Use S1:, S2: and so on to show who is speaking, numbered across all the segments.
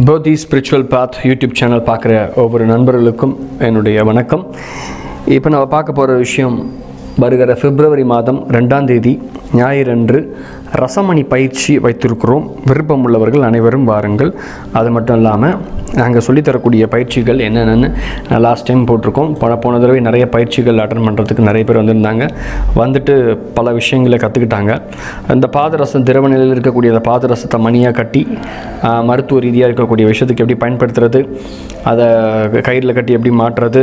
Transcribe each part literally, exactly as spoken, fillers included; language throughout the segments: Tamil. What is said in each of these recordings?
S1: போதி ஸ்பிரிச்சுவல் பாத் யூடியூப் சேனல் பார்க்குற ஒவ்வொரு நண்பர்களுக்கும் என்னுடைய வணக்கம். இப்போ நம்ம பார்க்க போகிற விஷயம் வருகிற பிப்ரவரி மாதம் ரெண்டாம் தேதி ஞாயிறன்று ரசமணி பயிற்சி வைத்திருக்கிறோம். விருப்பம் உள்ளவர்கள் அனைவரும் வாருங்கள். அது மட்டும் இல்லாமல் நாங்கள் சொல்லித்தரக்கூடிய பயிற்சிகள் என்னென்னு நான் லாஸ்ட் டைம் போட்டிருக்கோம். போன போன தடவை நிறைய பயிற்சிகள் அட்டன் பண்ணுறதுக்கு நிறைய பேர் வந்திருந்தாங்க. வந்துட்டு பல விஷயங்களை கற்றுக்கிட்டாங்க. அந்த பாதரசம் திரவ நிலையில் இருக்கக்கூடிய அந்த பாதரசத்தை மணியாக கட்டி மருத்துவ ரீதியாக இருக்கக்கூடிய விஷயத்துக்கு எப்படி பயன்படுத்துறது, அதை கயிறில் கட்டி எப்படி மாற்றுறது,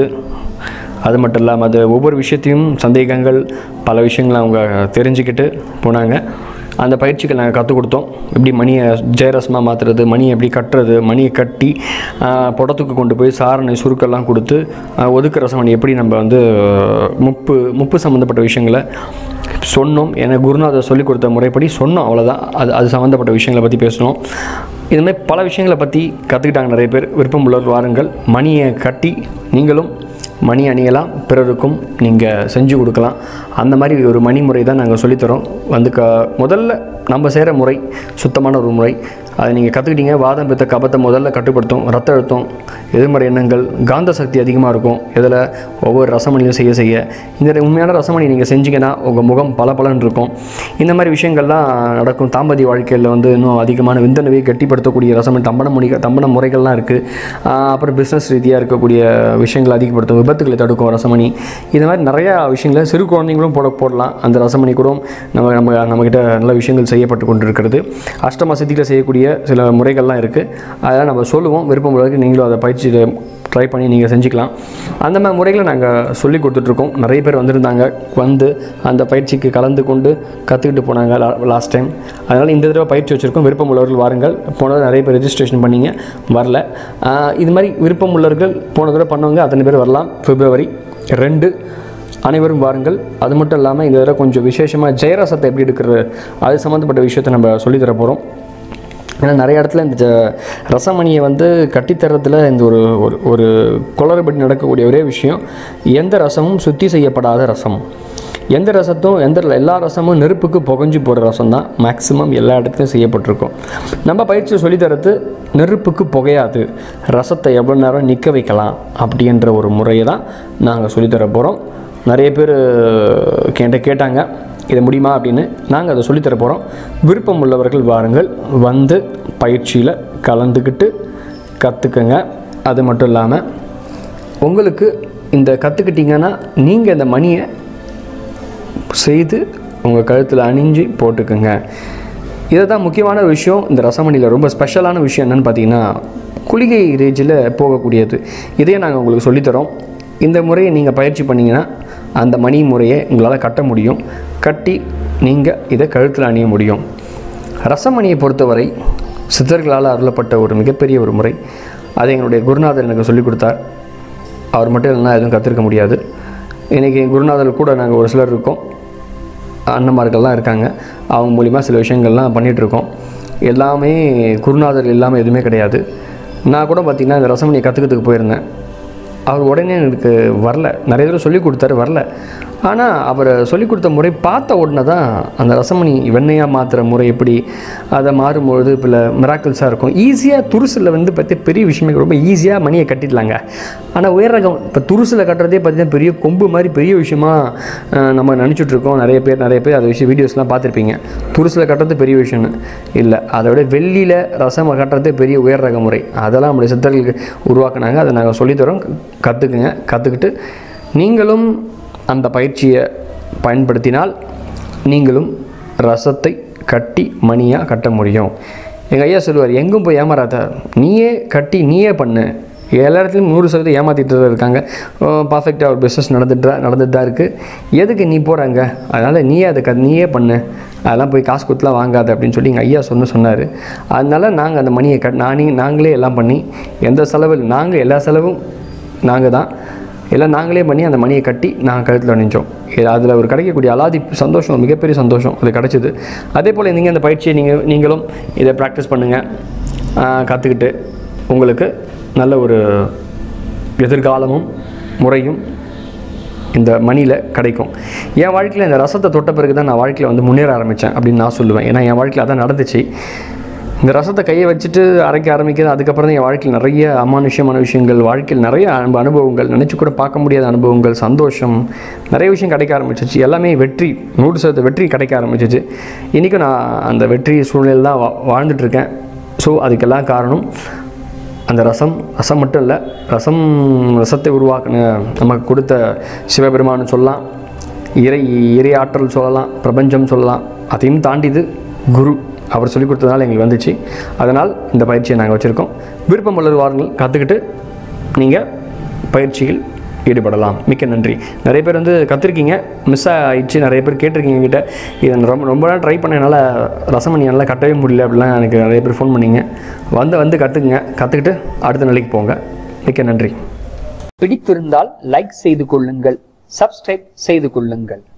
S1: அது மட்டும் இல்லாமல் அது ஒவ்வொரு விஷயத்தையும் சந்தேகங்கள் பல விஷயங்களை அவங்க தெரிஞ்சுக்கிட்டு போனாங்க. அந்த பயிற்சிகள் நாங்கள் கற்றுக் கொடுத்தோம். எப்படி மணியை ஜெயரசமாக மாற்றுறது, மணியை எப்படி கட்டுறது, மணியை கட்டி புடத்துக்கு கொண்டு போய் சாரணை சுருக்கெல்லாம் கொடுத்து ஒதுக்கு ரசமணி எப்படி நம்ம வந்து முப்பு முப்பு சம்மந்தப்பட்ட விஷயங்களை சொன்னோம். ஏன்னா குருநாதர் சொல்லிக் கொடுத்த முறைப்படி சொன்னோம், அவ்வளோதான். அது அது சம்மந்தப்பட்ட விஷயங்களை பற்றி பேசணும். இதுமாதிரி பல விஷயங்களை பற்றி கற்றுக்கிட்டாங்க நிறைய பேர். விருப்பம் உள்ளவர் வாருங்கள். மணியை கட்டி நீங்களும் மணி அணியலாம், பிறருக்கும் நீங்கள் செஞ்சு கொடுக்கலாம். அந்த மாதிரி ஒரு மணி முறை தான் நாங்கள் சொல்லித்தரோம். வந்து க முதல்ல நம்ம செய்கிற முறை சுத்தமான ஒரு முறை. அதை நீங்கள் கற்றுக்கிட்டீங்க. வாதம் பித்த கபத்தை முதல்ல கட்டுப்படுத்தும். ரத்த அழுத்தம், எதிர்மறை எண்ணங்கள், காந்த சக்தி அதிகமாக இருக்கும் இதில் ஒவ்வொரு ரசமணியும் செய்ய செய்ய. இந்த உண்மையான ரசமணி நீங்கள் செஞ்சீங்கன்னா உங்கள் முகம் பல பலன் இருக்கும். இந்த மாதிரி விஷயங்கள்லாம் நடக்கும். தாம்பதிய வாழ்க்கையில் வந்து இன்னும் அதிகமான விந்தணுவை கட்டிப்படுத்தக்கூடிய ரசமணி தம்பன மொழி தம்பன முறைகள்லாம் இருக்குது. அப்புறம் பிஸ்னஸ் ரீதியாக இருக்கக்கூடிய விஷயங்கள் அதிகப்படுத்தும், விபத்துக்களை தடுக்கும் ரசமணி. இது மாதிரி நிறையா விஷயங்களை சிறு குழந்தைங்களும் போட போடலாம். அந்த ரசமணி கூட நம்ம நம்ம நம்மக்கிட்ட நல்ல விஷயங்கள் செய்யப்பட்டு கொண்டு இருக்கிறது. அஷ்டம சித்தியில் செய்யக்கூடிய சில முறைகள்லாம் இருக்குது. அதெல்லாம் நம்ம சொல்லுவோம். விருப்பம் உள்ளவர்கள் நீங்களும் அதை பயிற்சி ட்ரை பண்ணி நீங்கள் செஞ்சுக்கலாம். அந்த மாதிரி முறைகளை நாங்கள் சொல்லி கொடுத்துட்ருக்கோம். நிறைய பேர் வந்திருந்தாங்க. வந்து அந்த பயிற்சிக்கு கலந்து கொண்டு கற்றுக்கிட்டு போனாங்க லாஸ்ட் டைம். அதனால் இந்த தடவை பயிற்சி வச்சுருக்கோம். விருப்பம் உள்ளவர்கள் வாருங்கள். போன நிறைய பேர் ரெஜிஸ்ட்ரேஷன் பண்ணிங்க, வரல. இது மாதிரி விருப்பம் உள்ளவர்கள் போன தடவை பண்ணவங்க அத்தனை பேர் வரலாம். பிப்ரவரி ரெண்டு அனைவரும் வாருங்கள். அது மட்டும் இல்லாமல் இந்த தடவை கொஞ்சம் விசேஷமாக ஜெயரசத்தை எப்படி எடுக்கிறது அது சம்மந்தப்பட்ட விஷயத்தை நம்ம சொல்லித்தர போகிறோம். ஏன்னா நிறைய இடத்துல இந்த ரசமணியை வந்து கட்டித்தரத்தில் இந்த ஒரு ஒரு குளறுபடி நடக்கக்கூடிய ஒரே விஷயம், எந்த ரசமும் சுத்தி செய்யப்படாத ரசம். எந்த ரசத்தும் எந்த எல்லா ரசமும் நெருப்புக்கு புகஞ்சு போகிற ரசம் தான் மேக்ஸிமம் எல்லா இடத்துலையும் செய்யப்பட்டிருக்கும். நம்ம பயிற்சியை சொல்லித்தரது நெருப்புக்கு புகையாது, ரசத்தை எவ்வளோ நேரம் நிற்க வைக்கலாம் அப்படின்ற ஒரு முறையை தான் நாங்கள் சொல்லித்தர போகிறோம். நிறைய பேர் கேட்ட கேட்டாங்க இதை முடியுமா அப்படின்னு. நாங்கள் அதை சொல்லித்தர போகிறோம். விருப்பம் உள்ளவர்கள் வாருங்கள். வந்து பயிற்சியில் கலந்துக்கிட்டு கற்றுக்குங்க. அது மட்டும் இல்லாமல் உங்களுக்கு இந்த கற்றுக்கிட்டிங்கன்னா நீங்கள் இந்த மணியை செய்து உங்கள் கழுத்தில் அணிஞ்சு போட்டுக்குங்க. இதை தான் முக்கியமான விஷயம். இந்த ரசமணியில் ரொம்ப ஸ்பெஷலான விஷயம் என்னென்னு பார்த்தீங்கன்னா குளிகை ரேஞ்சில் போகக்கூடியது. இதையே நாங்கள் உங்களுக்கு சொல்லித்தரோம். இந்த முறையை நீங்கள் பயிற்சி பண்ணிங்கன்னா அந்த மணி முறையை உங்களால் கட்ட முடியும். கட்டி நீங்கள் இதை கழுத்தில் அணிய முடியும். ரசமணியை பொறுத்தவரை சித்தர்களால் அருளப்பட்ட ஒரு மிகப்பெரிய ஒரு முறை. அதை எங்களுடைய குருநாதர் எனக்கு சொல்லிக் கொடுத்தார். அவர் மட்டும் இல்லைன்னா எதுவும் கற்றுருக்க முடியாது. இன்றைக்கி குருநாதர் கூட நாங்கள் ஒரு சிலர் இருக்கோம், அண்ணன்மார்கள்லாம் இருக்காங்க. அவங்க மூலிமா சில விஷயங்கள்லாம் பண்ணிகிட்ருக்கோம். எல்லாமே குருநாதர் இல்லாமல் எதுவுமே கிடையாது. நான் கூட பார்த்திங்கன்னா இந்த ரசமணியை கற்றுக்கிறதுக்கு போயிருந்தேன். அவர் உடனே எனக்கு வரல. நிறைய தடவை சொல்லிக் கொடுத்தாரு, வரல. ஆனால் அவர் சொல்லிக் கொடுத்த முறை பார்த்த உடனே தான் அந்த ரசமணி வெண்ணையாக மாற்றுற முறை எப்படி அதை மாறும்பொழுது இப்போ மிராக்கிள்ஸாக இருக்கும். ஈஸியாக துருசில் வந்து பற்றி பெரிய விஷயமே ரொம்ப ஈஸியாக மணியை கட்டிடலாங்க. ஆனால் உயர் ரகம் இப்போ துருசில் கட்டுறதே பார்த்திங்கன்னா பெரிய கொம்பு மாதிரி பெரிய விஷயமாக நம்ம நினச்சிட்ருக்கோம். நிறைய பேர் நிறைய பேர் அதை விஷயம் வீடியோஸ்லாம் பார்த்துருப்பீங்க. துருசில் கட்டுறது பெரிய விஷயம்னு இல்லை, அதை விட வெள்ளியில் ரசம் கட்டுறதே பெரிய உயர் ரக முறை. அதெல்லாம் நம்முடைய சித்தர்களுக்கு உருவாக்குனாங்க. அதை நாங்கள் சொல்லித்தரோம். கற்றுக்குங்க. கற்றுக்கிட்டு நீங்களும் அந்த பயிற்சியை பயன்படுத்தினால் நீங்களும் ரசத்தை கட்டி மணியாக கட்ட முடியும். எங்கள் ஐயா சொல்லுவார், எங்கும் போய் ஏமாறாத, நீயே கட்டி நீயே பண்ணு. எல்லா இடத்துலையும் நூறு சதவீதம் ஏமாற்றிட்டு தான் இருக்காங்க. பர்ஃபெக்டாக ஒரு பிஸ்னஸ் நடந்துட்டு நடந்துட்டு தான் இருக்குது. எதுக்கு நீ போகிறாங்க? அதனால் நீயே அதை க நீயே பண்ணு, அதெல்லாம் போய் காசு கொடுத்துலாம் வாங்காது அப்படின்னு சொல்லி எங்கள் ஐயா சொன்ன சொன்னார். அதனால் நாங்கள் அந்த மணியை கட் நானே நாங்களே எல்லாம் பண்ணி எந்த செலவு நாங்கள் எல்லா செலவும் நாங்கள் தான் எல்லாம் நாங்களே பண்ணி அந்த மணியை கட்டி நாங்கள் கழுத்தில் அணிஞ்சோம். அதில் ஒரு கிடைக்கக்கூடிய அலாதி சந்தோஷம், மிகப்பெரிய சந்தோஷம் அது கிடச்சிது. அதே போல் நீங்கள் அந்த பயிற்சியை நீங்கள் நீங்களும் இதை ப்ராக்டிஸ் பண்ணுங்கள். கற்றுக்கிட்டு உங்களுக்கு நல்ல ஒரு எதிர்காலமும் முறையும் இந்த மணியில் கிடைக்கும். என் வாழ்க்கையில் இந்த ரசத்தை தொட்ட பிறகு தான் நான் வாழ்க்கையில் வந்து முன்னேற ஆரம்பித்தேன் அப்படின்னு நான் சொல்லுவேன். ஏன்னா என் வாழ்க்கையில் அதான் நடந்துச்சு. இந்த ரசத்தை கையை வச்சுட்டு அரைக்க ஆரம்பிக்கிறது. அதுக்கப்புறம் தான் என் வாழ்க்கையில் நிறைய அமானுஷ்யமான விஷயங்கள், வாழ்க்கையில் நிறைய அனுப அனுபவங்கள் நினச்சி கூட பார்க்க முடியாத அனுபவங்கள், சந்தோஷம், நிறைய விஷயம் கிடைக்க ஆரம்பிச்சிச்சு. எல்லாமே வெற்றி, நூறு சதவீத வெற்றி கிடைக்க ஆரம்பிச்சிச்சு. இன்றைக்கும் நான் அந்த வெற்றி சூழ்நிலையில் தான் வா வாழ்ந்துட்டுருக்கேன். ஸோ அதுக்கெல்லாம் காரணம் அந்த ரசம். ரசம் மட்டும் இல்லை, ரசம் ரசத்தை உருவாக்கின நமக்கு கொடுத்த சிவபெருமான்னு சொல்லலாம், இறை இறை ஆற்றல் சொல்லலாம், பிரபஞ்சம் சொல்லலாம். அதையும் தாண்டிது குரு, அவர் சொல்லிக் கொடுத்ததுனால எங்களுக்கு வந்துச்சு. அதனால் இந்த பயிற்சியை நாங்கள் வச்சுருக்கோம். விருப்பம் உள்ளது வாருங்கள், கற்றுக்கிட்டு நீங்கள் பயிற்சியில் ஈடுபடலாம். மிக்க நன்றி. நிறைய பேர் வந்து கற்றுருக்கீங்க, மிஸ் ஆகிடுச்சு, நிறைய பேர் கேட்டிருக்கீங்க என்கிட்ட. இதை ரொம்ப ரொம்ப நாள் ட்ரை பண்ண என்னால் ரசம் பண்ணி நல்லா கட்டவே முடியல அப்படிலாம் எனக்கு நிறைய பேர் ஃபோன் பண்ணிங்க. வந்து வந்து கற்றுக்குங்க, கற்றுக்கிட்டு அடுத்த நிலைக்கு போங்க. மிக்க நன்றி.
S2: பிடித்திருந்தால் லைக் செய்து கொள்ளுங்கள், சப்ஸ்கிரைப் செய்து கொள்ளுங்கள்.